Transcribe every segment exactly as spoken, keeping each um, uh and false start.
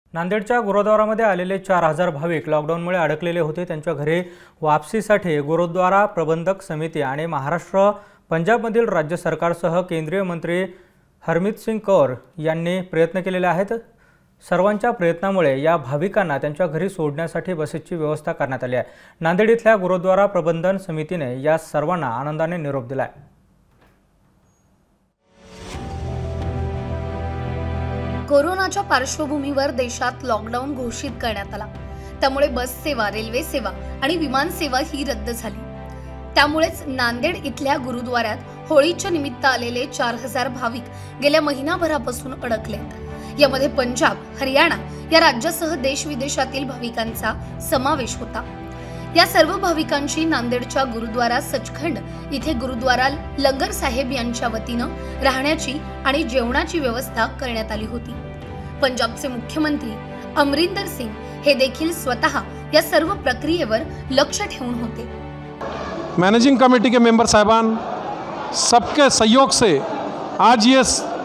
नांदेडच्या गुरुद्वारामध्ये आलेले चार हजार भाविक लॉकडाऊनमुळे अडकलेले होते। त्यांच्या घरी वापसीसाठी गुरुद्वारा प्रबंधक समिती आणि महाराष्ट्र पंजाबमधील राज्य सरकारसह केंद्रीय मंत्री हरमीत सिंग कौर यांनी प्रयत्न केलेले आहेत। सर्वांच्या प्रयत्नामुळे या भाविकांना त्यांच्या घरी सोडण्यासाठी बसेसची व्यवस्था करण्यात आली आहे। नांदेड इथल्या गुरुद्वारा प्रबंधन समितीने या सर्वांना आनंदाने निरोप दिलाय। कोरोनाच्या पार्श्वभूमीवर देशात लॉकडाऊन घोषित करण्यात आला। त्यामुळे बस सेवा, रेल्वे सेवा आणि विमान सेवा ही रद्द झाली। त्यामुळेच नांदेड इथल्या गुरुद्वारात होळीच्या निमित्त आलेले चार हजार भाविक गेल्या महिनाभरापासून अडकलेत। यामध्ये पंजाब, हरियाणा या राज्यासह देश विदेशातील भाविकांचा समावेश होता। या सर्व भाविकांची नांदेडच्या गुरुद्वारा सचखंड इथे गुरुद्वारा लंगर साहेब यांच्या वतीनं राहण्याची आणि जेवणाची व्यवस्था करण्यात आली होती। पंजाबचे मुख्यमंत्री अमरिंदर सिंग हे देखील स्वतः या सर्व प्रक्रियेवर लक्ष ठेवून होते। मैनेजिंग कमेटी के मेंबर साहिबान सबके सहयोग से आज ये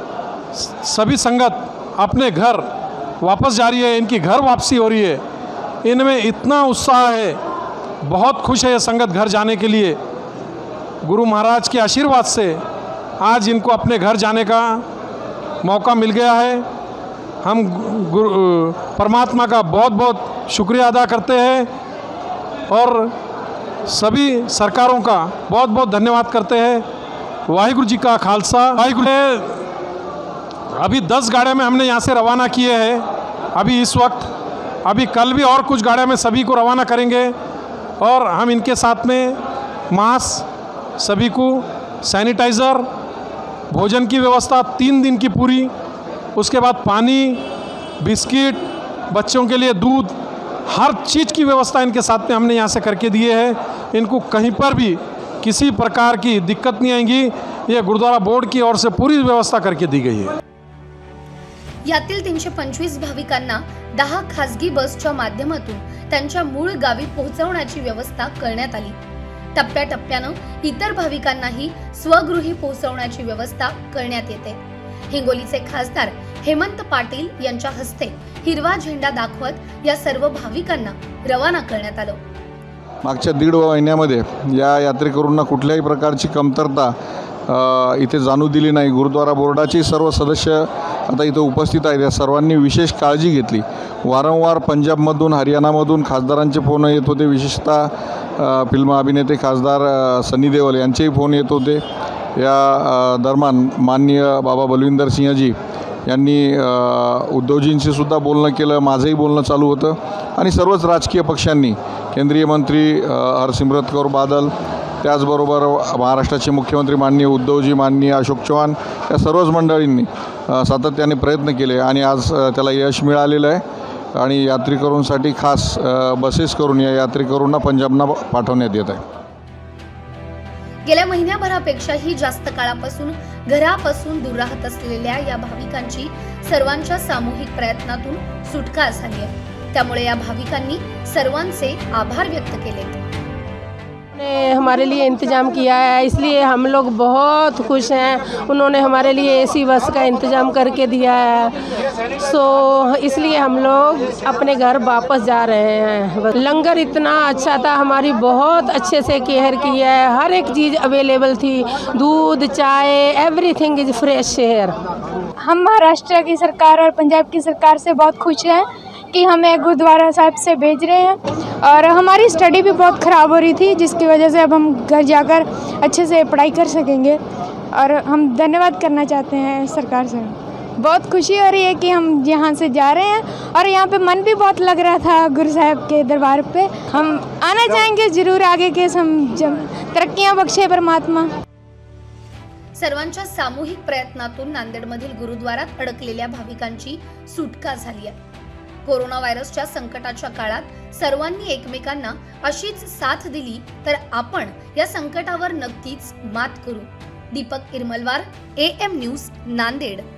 सभी संगत अपने घर वापस जा रही है। इनकी घर वापसी हो रही है। इनमें इतना उत्साह है, बहुत खुश है ये संगत घर जाने के लिए। गुरु महाराज के आशीर्वाद से आज इनको अपने घर जाने का मौका मिल गया है। हम गुरु परमात्मा का बहुत बहुत शुक्रिया अदा करते हैं और सभी सरकारों का बहुत बहुत धन्यवाद करते हैं। वाहिगुरु जी का खालसा वाहिगुरु। अभी दस गाड़ियाँ में हमने यहाँ से रवाना किए हैं अभी इस वक्त। अभी कल भी और कुछ गाड़ियाँ में सभी को रवाना करेंगे और हम इनके साथ में मास्क, सभी को सैनिटाइज़र, भोजन की व्यवस्था तीन दिन की पूरी, उसके बाद पानी, बिस्किट, बच्चों के लिए दूध, हर चीज़ की व्यवस्था इनके साथ में हमने यहाँ से करके दिए हैं। इनको कहीं पर भी किसी प्रकार की दिक्कत नहीं आएगी। ये गुरुद्वारा बोर्ड की ओर से पूरी व्यवस्था करके दी गई है। यातील तीनशे पंचवीस भाविकांना दहा खासगी बसच्या माध्यमातून त्यांच्या मूळ गावी पोहोचवण्याची व्यवस्था करण्यात आली। टप्प्याटप्प्यानं इतर भाविकांनाही स्वगृही पोहोचवण्याची व्यवस्था करण्यात येते। हिंगोलीचे खासदार हेमंत पाटील यांच्या हस्ते हिरवा झेंडा दाखवत या सर्व भाविकांना रवाना करण्यात आलं। मागच्या दीड महिन्यामध्ये या यात्रेकरूंना कुठल्याही प्रकारची कमतरता इथे जाणू दिली नाही। गुरुद्वारा बोर्डाचे सर्व सदस्य आता इथे उपस्थित आहेत। या सर्वांनी विशेष काळजी घेतली। वारंवार पंजाबमधून, हरियाणामधून खासदारांचे फोन येत होते। विशेषतः फिल्म अभिनेते खासदार सनी देओल यांचेही फोन येत होते। या दरम्यान माननीय बाबा बलविंदर सिंहजी यांनी उद्धवजींशी सुद्धा बोलणं केलं। माझंही बोलणं चालू होतं आणि सर्वच राजकीय पक्षांनी, केंद्रीय मंत्री हरसिमरत कौर बादल, त्याचबरोबर महाराष्ट्राचे मुख्यमंत्री माननीय उद्धवजी, माननीय अशोक चव्हाण या सर्वच मंडळींनी सातत्याने प्रयत्न केले आणि आज त्याला यश मिळालेलं आहे आणि यात्रेकरूंसाठी खास बसेस करून या यात्रेकरूंना पंजाबना पाठवण्यात येत आहे। गेल्या महिन्याभरापेक्षाही जास्त काळापासून घरापासून दूर राहत असलेल्या या भाविकांची सर्वांच्या सामूहिक प्रयत्नातून सुटका झाली आहे। त्यामुळे या भाविकांनी सर्वांचे आभार व्यक्त केले। ने हमारे लिए इंतज़ाम किया है, इसलिए हम लोग बहुत खुश हैं। उन्होंने हमारे लिए एसी बस का इंतज़ाम करके दिया है, सो इसलिए हम लोग अपने घर वापस जा रहे हैं। लंगर इतना अच्छा था, हमारी बहुत अच्छे से केयर किया है। हर एक चीज़ अवेलेबल थी, दूध, चाय, एवरीथिंग इज़ फ्रेश हेयर। हम महाराष्ट्र की सरकार और पंजाब की सरकार से बहुत खुश हैं कि हमें गुरुद्वारा साहब से भेज रहे हैं। और हमारी स्टडी भी बहुत ख़राब हो रही थी, जिसकी वजह से अब हम घर जाकर अच्छे से पढ़ाई कर सकेंगे। और हम धन्यवाद करना चाहते हैं सरकार से। बहुत खुशी हो रही है कि हम यहाँ से जा रहे हैं और यहाँ पे मन भी बहुत लग रहा था गुरु साहब के दरबार पे। हम आना चाहेंगे ज़रूर आगे के, हम जब तरक्कियाँ बख्शे परमात्मा। सर्वांच्या सामूहिक प्रयत्नातून नांदेडमधील गुरुद्वारात अडकलेल्या भाविकांची सुटका झाली आहे। कोरोना व्हायरसच्या संकटाच्या काळात सर्वांनी एकमेकांना अशीच साथ दिली तर आपण या संकटावर नक्कीच मात करू। Deepak Irmalwar, A M news, Nanded.